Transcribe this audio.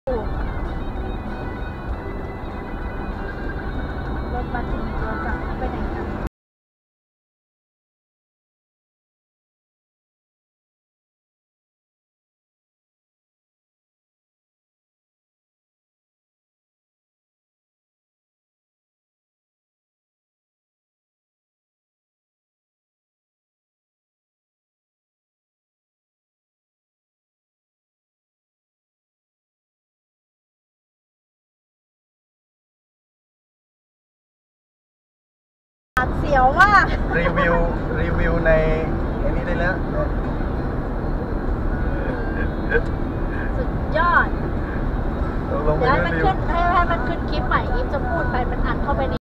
รถบัสถึงตัวจักรไปไหนกันเสียวมากรีวิวในอันนี้ได้แล้วสุดยอดเดี๋ยวให้มันขึ้นคลิปใหม่อีฟจะพูดไปมันอัดเข้าไปใน